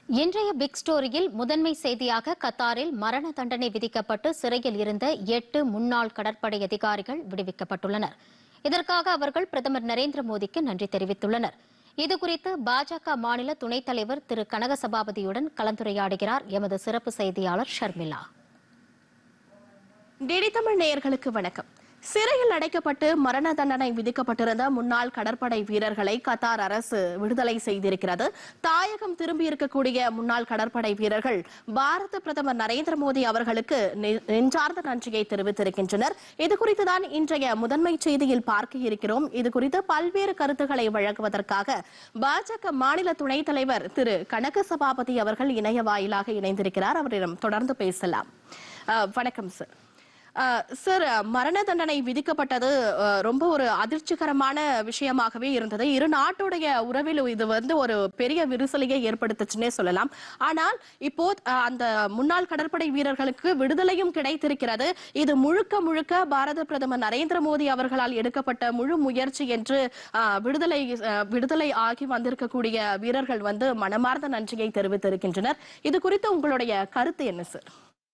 இன்றைய பிக் ஸ்டோரியில் முதன்மை செய்தியாக கத்தாரில் மரண தண்டனை விதிக்கப்பட்டு சிறையில் இருந்த 8 முன்னாள் கடற்படை அதிகாரிகள் விடுவிக்கப்பட்டுள்ளனர். இதற்காக அவர்கள் பிரதமர் நரேந்திர மோடிக்கு நன்றி தெரிவித்துள்ளனர். இதுகுறித்து பாஜக மாநில துணைத் தலைவர் திரு கனகசபாபதியுடன் கலந்துரையாடுகிறார் எமது சிறப்பு செய்தியாளர் ஷர்மிளா. டிடி தமிழ் நேயர்களுக்கு வணக்கம். சிறையில் அடைக்கப்பட்டு மரண தண்டனை விதிக்கப்பட்டிருந்த முன்னாள் கடற்படை வீரர்களை கத்தார் அரசு விடுதலை செய்திருக்கிறது. தாயகம் திரும்பியிருக்கக்கூடிய முன்னாள் கடற்படை வீரர்கள் பாரத பிரதமர் நரேந்திர மோடி அவர்களுக்கு நெஞ்சார்ந்த நன்றியை தெரிவித்திருக்கின்றனர். இதுகுறித்துதான் இன்றைய முதன்மை செய்தியில் பார்க்க இருக்கிறோம். இதுகுறித்து பல்வேறு கருத்துக்களை வழங்குவதற்காக பாஜக மாநில துணைத் தலைவர் திரு கனகசபாபதி அவர்கள் இணைய வாயிலாக இணைந்திருக்கிறார். அவரிடம் தொடர்ந்து பேசலாம். வணக்கம் சார். சார், மரண தண்டனை விதிக்கப்பட்டது ரொம்ப ஒரு அதிர்ச்சிகரமான விஷயமாகவே இருந்தது. இரு நாட்டுடைய உறவில் இது ஒரு பெரிய விரிசலையை ஏற்படுத்துச்சுன்னே சொல்லலாம். ஆனால் இப்போ அந்த முன்னாள் கடற்படை வீரர்களுக்கு விடுதலையும் கிடைத்திருக்கிறது. இது முழுக்க முழுக்க பாரத பிரதமர் நரேந்திர மோடி அவர்களால் எடுக்கப்பட்ட முழு முயற்சி என்று விடுதலை ஆகி வந்திருக்கக்கூடிய வீரர்கள் மனமார்ந்த நன்றியை தெரிவித்திருக்கின்றனர். இது குறித்து உங்களுடைய கருத்து என்ன சார்?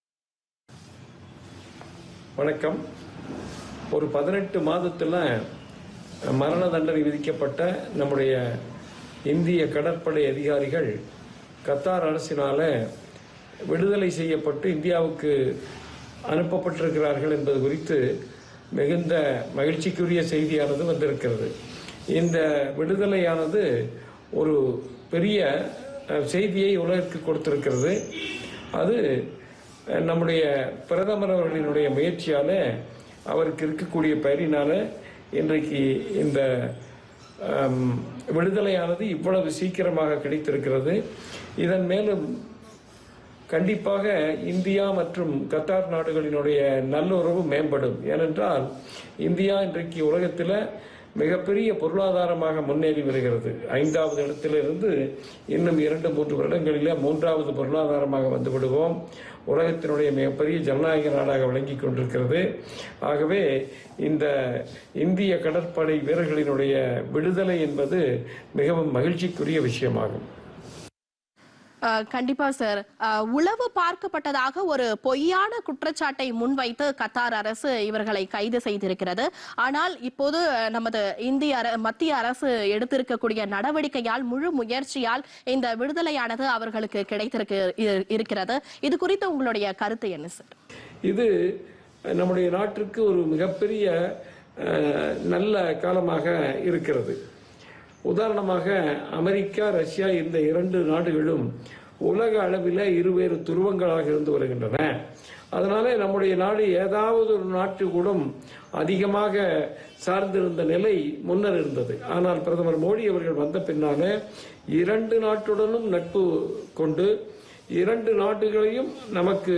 வணக்கம். ஒரு 18 மாதத்தில் மரண தண்டனை விதிக்கப்பட்ட நம்முடைய இந்திய கடற்படை அதிகாரிகள் கத்தார் அரசினால் விடுதலை செய்யப்பட்டு இந்தியாவுக்கு அனுப்பப்பட்டிருக்கிறார்கள் என்பது குறித்து மிகுந்த மகிழ்ச்சிக்குரிய செய்தியானது வந்திருக்கிறது. இந்த விடுதலையானது ஒரு பெரிய செய்தியை உலகிற்கு கொடுத்திருக்கிறது. அது நம்முடைய பிரதமர் அவர்களினுடைய முயற்சியால் அவருக்கு இருக்கக்கூடிய பெயரினால இன்றைக்கு இந்த விடுதலையானது இவ்வளவு சீக்கிரமாக கிடைத்திருக்கிறது. இதன் மேலும் கண்டிப்பாக இந்தியா மற்றும் கத்தார் நாடுகளினுடைய நல்லுறவு மேம்படும். ஏனென்றால் இந்தியா இன்றைக்கு உலகத்தில் மிகப்பெரிய பொருளாதாரமாக முன்னேறி வருகிறது. 5வது இடத்திலிருந்து இன்னும் 2-3 வருடங்களில் 3வது பொருளாதாரமாக வந்து விடுவோம். உலகத்தினுடைய மிகப்பெரிய ஜனநாயக நாடாக விளங்கி கொண்டிருக்கிறது. ஆகவே இந்த இந்திய கடற்படை வீரர்களினுடைய விடுதலை என்பது மிகவும் மகிழ்ச்சிக்குரிய விஷயமாகும். கண்டிப்பா சார். உளவு பார்க்கப்பட்டதாக ஒரு பொய்யான குற்றச்சாட்டை முன்வைத்து கத்தார் அரசு இவர்களை கைது செய்திருக்கிறது. ஆனால் இப்போது நமது மத்திய அரசு எடுத்திருக்கக்கூடிய நடவடிக்கையால், முழு முயற்சியால் இந்த விடுதலையானது அவர்களுக்கு கிடைத்திருக்கிறது. இது குறித்து உங்களுடைய கருத்து என்ன சார்? இது நம்முடைய நாட்டிற்கு ஒரு மிகப்பெரிய நல்ல காலமாக இருக்கிறது. உதாரணமாக அமெரிக்கா, ரஷ்யா இந்த 2 நாடுகளும் உலக அளவில் இருவேறு துருவங்களாக இருந்து வருகின்றன. அதனால நம்முடைய நாடு ஏதாவது ஒரு நாட்டு கூட அதிகமாக சார்ந்திருந்த நிலை முன்னர் இருந்தது. ஆனால் பிரதமர் மோடி அவர்கள் வந்த பின்னால 2 நாட்டுடனும் நட்பு கொண்டு 2 நாடுகளையும் நமக்கு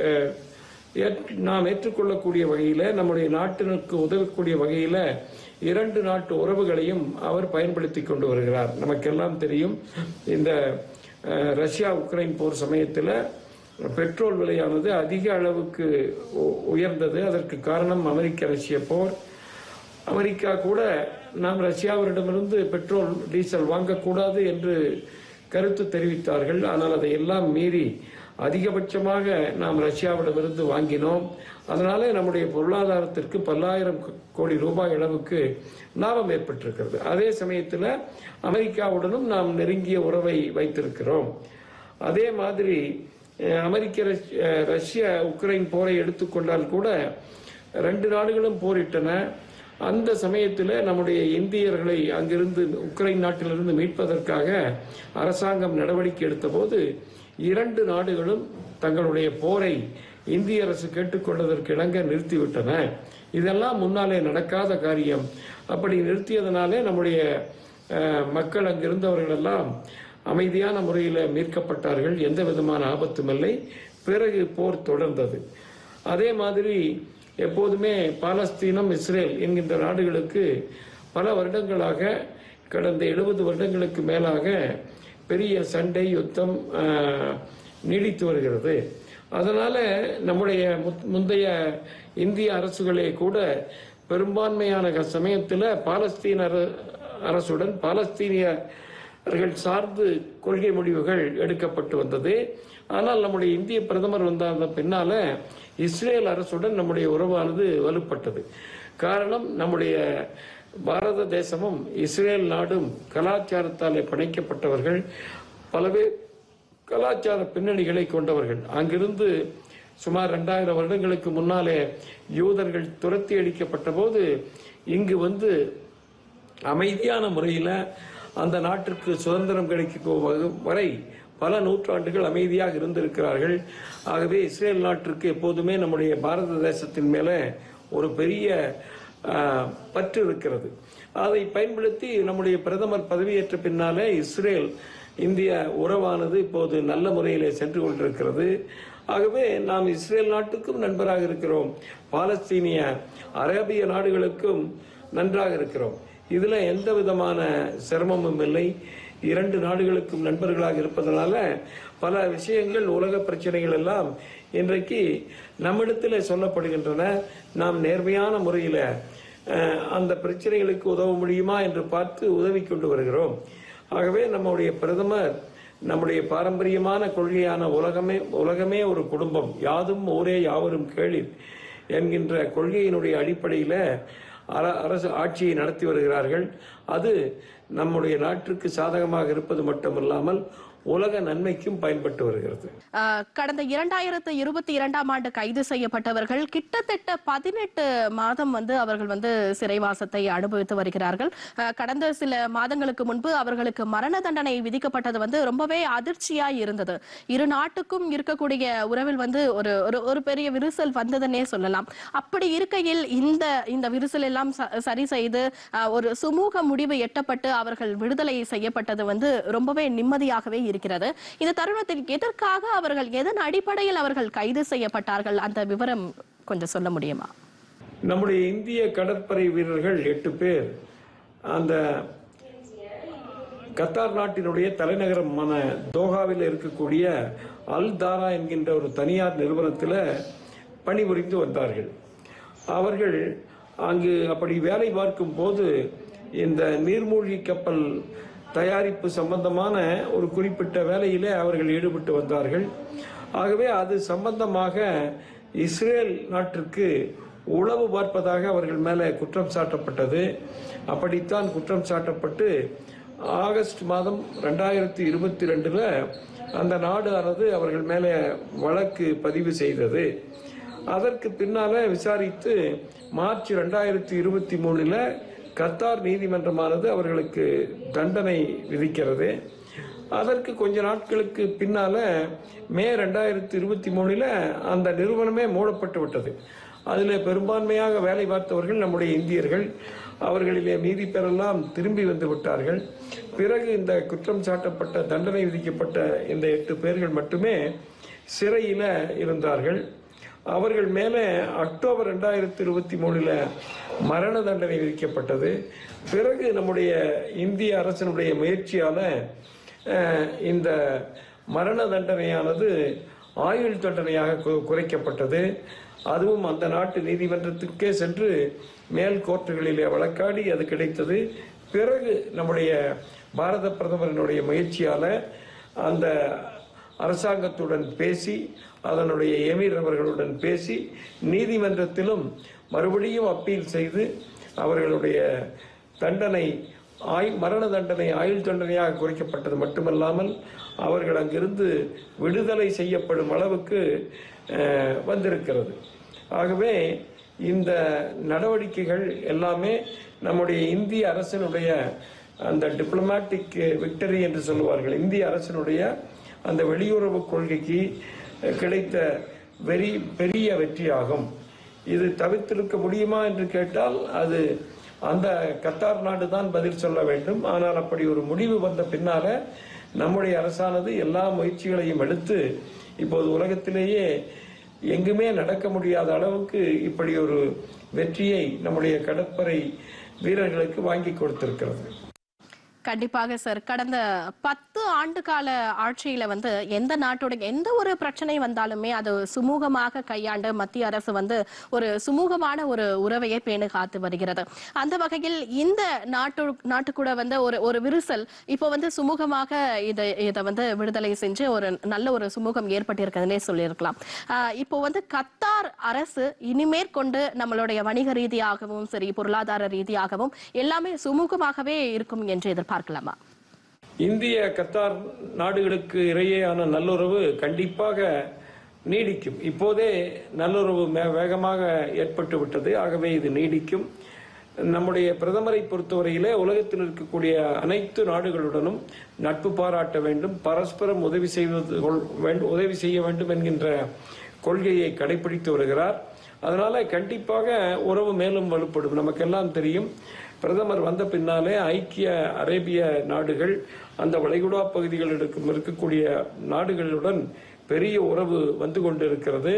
நாம் ஏற்றுக்கொள்ளக்கூடிய வகையில், நம்முடைய நாட்டிற்கு உதவக்கூடிய வகையில் 2 நாட்டு உறவுகளையும் அவர் பயன்படுத்தி கொண்டு வருகிறார். நமக்கெல்லாம் தெரியும், இந்த ரஷ்யா உக்ரைன் போர் சமயத்தில் பெட்ரோல் விலையானது அதிக அளவுக்கு உயர்ந்தது. அதற்கு காரணம் அமெரிக்க ரஷ்ய போர். அமெரிக்கா கூட நாம் ரஷ்யாவிடமிருந்து பெட்ரோல் டீசல் வாங்கக்கூடாது என்று கருத்து தெரிவித்தார்கள். ஆனால் அதையெல்லாம் மீறி அதிகபட்சமாக நாம் ரஷ்யாவிடமிருந்து வாங்கினோம். அதனாலே நம்முடைய பொருளாதாரத்திற்கு பல்லாயிரம் கோடி ரூபாய் அளவுக்கு லாபம் ஏற்பட்டிருக்கிறது. அதே சமயத்தில் அமெரிக்காவுடனும் நாம் நெருங்கிய உறவை வைத்திருக்கிறோம். அதே மாதிரி ரஷ்ய உக்ரைன் போரை எடுத்துக்கொண்டால் கூட 2 நாடுகளும் போரிட்டன. அந்த சமயத்தில் நம்முடைய இந்தியர்களை அங்கிருந்து உக்ரைன் நாட்டிலிருந்து மீட்பதற்காக அரசாங்கம் நடவடிக்கை எடுத்த போது 2 நாடுகளும் தங்களுடைய போரை இந்திய அரசு கேட்டுக்கொண்டதற்கு இணங்க நிறுத்திவிட்டன. இதெல்லாம் முன்னாலே நடக்காத காரியம். அப்படி நிறுத்தியதனாலே நம்முடைய மக்கள் அங்கிருந்தவர்கள் எல்லாம் அமைதியான முறையில் மீட்கப்பட்டார்கள். எந்த விதமான ஆபத்தும் இல்லை. பிறகு போர் தொடர்ந்தது. அதே மாதிரி எப்போதுமே பாலஸ்தீனம், இஸ்ரேல் என்கின்ற நாடுகளுக்கு பல வருடங்களாக, கடந்த 70 வருடங்களுக்கு மேலாக பெரிய சண்டை, யுத்தம் நீடித்து வருகிறது. அதனால நம்முடைய முந்தைய இந்திய அரசுகளே கூட பெரும்பான்மையான சமயத்தில் பாலஸ்தீன அரசுடன், பாலஸ்தீனிய சார்ந்து கொள்கை முடிவுகள் எடுக்கப்பட்டு வந்தது. ஆனால் நம்முடைய இந்திய பிரதமர் வந்த பின்னால இஸ்ரேல் அரசுடன் நம்முடைய உறவானது வலுப்பட்டது. காரணம், நம்முடைய பாரத தேசமும் இஸ்ரேல் நாடும் கலாச்சாரத்தாலே பிணைக்கப்பட்டவர்கள், பலவே கலாச்சார பின்னணிகளை கொண்டவர்கள். அங்கிருந்து சுமார் 2000 வருடங்களுக்கு முன்னாலே யூதர்கள் துரத்தி அடிக்கப்பட்ட போது இங்கு வந்து அமைதியான முறையில் அந்த நாட்டிற்கு சுதந்திரம் கிடைக்கும் வரை பல நூற்றாண்டுகள் அமைதியாக இருந்திருக்கிறார்கள். ஆகவே இஸ்ரேல் நாட்டிற்கு எப்போதுமே நம்முடைய பாரத தேசத்தின் மேலே ஒரு பெரிய பற்று இருக்கிறது. அதை பயன்படுத்தி நம்முடைய பிரதமர் பதவியேற்ற பின்னாலே இஸ்ரேல் இந்திய உறவானது இப்போது நல்ல முறையிலே சென்று கொண்டிருக்கிறது. ஆகவே நாம் இஸ்ரேல் நாட்டுக்கும் நண்பராக இருக்கிறோம், பாலஸ்தீனிய அரேபிய நாடுகளுக்கும் நன்றாக இருக்கிறோம். இதுல எந்த விதமான சிரமமும் இல்லை. 2 நாடுகளுக்கும் நண்பர்களாக இருப்பதனால பல விஷயங்கள், உலக பிரச்சனைகள் எல்லாம் இன்றைக்கு நம்மிடத்தில் சொல்லப்படுகின்றன. நாம் நேர்மையான முறையில் அந்த பிரச்சனைகளுக்கு உதவ முடியுமா என்று பார்த்து உதவி கொண்டு வருகிறோம். ஆகவே நம்முடைய பிரதமர் நம்முடைய பாரம்பரியமான கொள்கையான உலகமே ஒரு குடும்பம், யாதும் ஊரே யாவரும் கேளீர் என்கின்ற கொள்கையினுடைய அடிப்படையில் அரசு ஆட்சியை நடத்தி வருகிறார்கள். அது நம்முடைய நாட்டிற்கு சாதகமாக இருப்பது மட்டுமல்லாமல் உலக நன்மைக்கும் பயன்பட்டு வருகிறது. கடந்த 2022ஆம் ஆண்டு கைது செய்யப்பட்டவர்கள் கிட்டத்தட்ட 18 மாதம் அவர்கள் சிறைவாசத்தை அனுபவித்து வருகிறார்கள். கடந்த சில மாதங்களுக்கு முன்பு அவர்களுக்கு மரண தண்டனை விதிக்கப்பட்டது ரொம்பவே அதிர்ச்சியா இருந்தது. இரு நாட்டுக்கும் இருக்கக்கூடிய உறவில் ஒரு பெரிய விரிசல் வந்ததுன்னே சொல்லலாம். அப்படி இருக்கையில் இந்த விரிசல் எல்லாம் சரி செய்து ஒரு சுமூக முடிவு எட்டப்பட்டு அவர்கள் விடுதலை செய்யப்பட்டது ரொம்பவே நிம்மதியாகவே இருக்கிறது. இந்த தருணத்தில் எதற்காக அவர்கள், எதன் அடிப்படையில் அவர்கள் கைது செய்யப்பட்டார்கள், அந்த விவரம் கொஞ்சம் சொல்ல முடியுமா? நம்முடைய இந்திய கடற்படை வீரர்கள் 8 பேர் அந்த கத்தார் நாட்டினுடைய தலைநகரமான தோஹாவில் இருக்கக்கூடிய அல் தாரா என்கின்ற ஒரு தனியார் நிறுவனத்தில் பணிபுரிந்து வந்தார்கள். அவர்கள் அங்கு அப்படி வேலை பார்க்கும் போது இந்த நீர்மூழ்கி கப்பல் தயாரிப்பு சம்பந்தமான ஒரு குறிப்பிட்ட வேலையிலே அவர்கள் ஈடுபட்டு வந்தார்கள். ஆகவே அது சம்பந்தமாக இஸ்ரேல் நாட்டிற்கு உளவு பார்ப்பதாக அவர்கள் மேலே குற்றம் சாட்டப்பட்டது. அப்படித்தான் குற்றம் சாட்டப்பட்டு ஆகஸ்ட் மாதம் 2022 அந்த நாடானது அவர்கள் மேலே வழக்கு பதிவு செய்தது. அதற்கு பின்னால விசாரித்து மார்ச் 2023 கத்தார் நீதிமன்றமானது அவர்களுக்கு தண்டனை விதிக்கிறது. அதற்கு கொஞ்ச நாட்களுக்கு பின்னால மே 2023 அந்த நிறுவனமே மூடப்பட்டு விட்டது. அதில் பெரும்பான்மையாக வேலை பார்த்தவர்கள் நம்முடைய இந்தியர்கள். அவர்களிலே மீதி பேரெல்லாம் திரும்பி வந்து விட்டார்கள். பிறகு இந்த குற்றம் சாட்டப்பட்ட, தண்டனை விதிக்கப்பட்ட இந்த 8 பேர்கள் மட்டுமே சிறையில் இருந்தார்கள். அவர்கள் மேலே அக்டோபர் 2023 மரண தண்டனை விதிக்கப்பட்டது. பிறகு நம்முடைய இந்திய அரசினுடைய முயற்சியால் இந்த மரண தண்டனையானது ஆயுள் தண்டனையாக குறைக்கப்பட்டது. அதுவும் அந்த நாட்டு நீதிமன்றத்துக்கே சென்று மேல் கோர்ட்டுகளிலே வழக்காடி அது கிடைத்தது. பிறகு நம்முடைய பாரத பிரதமரினுடைய முயற்சியால் அந்த அரசாங்கத்துடன் பேசி, அதனுடைய எமீர் அவர்களுடன் பேசி, நீதிமன்றத்திலும் மறுபடியும் அப்பீல் செய்து அவர்களுடைய தண்டனை மரண தண்டனை ஆயுள் தண்டனையாக குறைக்கப்பட்டது மட்டுமல்லாமல் அவர்கள் அங்கிருந்து விடுதலை செய்யப்படும் அளவுக்கு வந்திருக்கிறது. ஆகவே இந்த நடவடிக்கைகள் எல்லாமே நம்முடைய இந்திய அரசினுடைய அந்த டிப்ளமேட்டிக் விக்டரி என்று சொல்லுவார்கள், இந்திய அரசினுடைய அந்த வெளியுறவு கொள்கைக்கு கிடைத்த பெரிய வெற்றியாகும். இது தவிர்த்திருக்க முடியுமா என்று கேட்டால் அது அந்த கத்தார் நாடு தான் பதில் சொல்ல வேண்டும். ஆனால் அப்படி ஒரு முடிவு வந்த பின்னால நம்முடைய அரசானது எல்லா முயற்சிகளையும் எடுத்து இப்போது உலகத்திலேயே எங்குமே நடக்க முடியாத அளவுக்கு இப்படி ஒரு வெற்றியை நம்முடைய கடற்படை வீரர்களுக்கு வாங்கி கொடுத்திருக்கிறது. கண்டிப்பாக சார். கடந்த 10 ஆண்டு கால ஆட்சியில எந்த நாட்டோட எந்த ஒரு பிரச்சனை வந்தாலுமே அது சுமூகமாக கையாண்டு மத்திய அரசு ஒரு சுமூகமான ஒரு உறவையை பேணு காத்து வருகிறது. அந்த வகையில் இந்த நாட்டு கூட ஒரு விரிசல் இப்போ சுமூகமாக இதை விடுதலை செஞ்சு ஒரு நல்ல ஒரு சுமூகம் ஏற்பட்டிருக்கிறதுனே சொல்லியிருக்கலாம். இப்போ கத்தார் அரசு இனிமேற்கொண்டு நம்மளுடைய வணிக ரீதியாகவும் சரி, பொருளாதார ரீதியாகவும் எல்லாமே சுமூகமாகவே இருக்கும் என்று பார்க்கலாமா? இந்திய கத்தார் நாடுகளுக்கு இடையேயான நல்லுறவு கண்டிப்பாக நீடிக்கும். இப்போதே நல்லுறவு வேகமாக ஏற்பட்டு விட்டது. ஆகவே இது நீடிக்கும். நம்முடைய பிரதமரை பொறுத்தவரையிலே உலகத்தில் இருக்கக்கூடிய அனைத்து நாடுகளுடனும் நட்பு பாராட்ட வேண்டும், பரஸ்பரம் உதவி செய்ய வேண்டும் என்கின்ற கொள்கையை கடைபிடித்து வருகிறார். அதனால கண்டிப்பாக உறவு மேலும் வலுப்படும். நமக்கெல்லாம் தெரியும், பிரதமர் வந்த பின்னாலே ஐக்கிய அரேபிய நாடுகள், அந்த வளைகுடா பகுதிகளில் இருக்கக்கூடிய நாடுகளுடன் பெரிய உறவு வந்து கொண்டிருக்கிறது.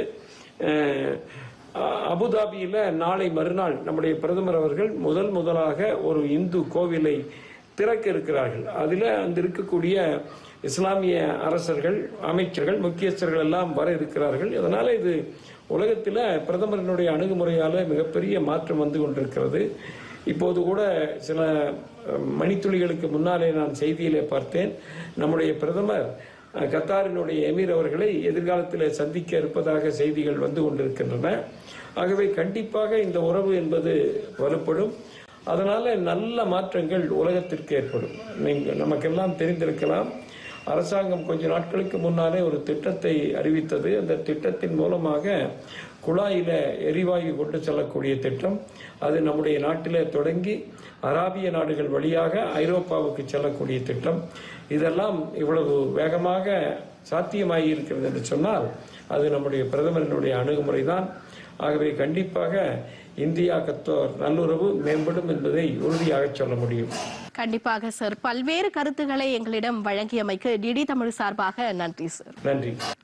அபுதாபியில நாளை மறுநாள் நம்முடைய பிரதமர் அவர்கள் முதலாக ஒரு இந்து கோவிலை திறக்க இருக்கிறார்கள். அதில் அந்த இருக்கக்கூடிய இஸ்லாமிய அரசர்கள், அமைச்சர்கள், முக்கியஸ்தர்கள் எல்லாம் வர இருக்கிறார்கள். அதனால இது உலகத்தில் பிரதமரினுடைய அணுகுமுறையால மிகப்பெரிய மாற்றம் வந்து கொண்டிருக்கிறது. இப்போது கூட சில மணித்துளிகளுக்கு முன்னாலே நான் செய்தியிலே பார்த்தேன், நம்முடைய பிரதமர் கத்தாரினுடைய எமீர் அவர்களை எதிர்காலத்தில் சந்திக்க இருப்பதாக செய்திகள் வந்து கொண்டிருக்கின்றன. ஆகவே கண்டிப்பாக இந்த உறவு என்பது வலுப்படும். அதனால நல்ல மாற்றங்கள் உலகத்திற்கு ஏற்படும். நமக்கெல்லாம் தெரிந்திருக்கலாம், அரசாங்கம் கொஞ்ச நாட்களுக்கு முன்னாலே ஒரு திட்டத்தை அறிவித்தது. அந்த திட்டத்தின் மூலமாக குழாயில எரிவாயு கொண்டு செல்லக்கூடிய திட்டம், அது நம்முடைய நாட்டிலே தொடங்கி அராபிய நாடுகள் வழியாக ஐரோப்பாவுக்கு செல்லக்கூடிய திட்டம். இதெல்லாம் இவ்வளவு வேகமாக சாத்தியமாகி இருக்கிறது என்று சொன்னால் அது நம்முடைய பிரதமரினுடைய அணுகுமுறை தான். ஆகவே கண்டிப்பாக இந்தியா கத்தார் நல்லுறவு மேம்படும் என்பதை உறுதியாக சொல்ல முடியும். கண்டிப்பாக சார். பல்வேறு கருத்துக்களை எங்களிடம் வழங்கியமைக்கு டிடி தமிழ் சார்பாக நன்றி சார். நன்றி.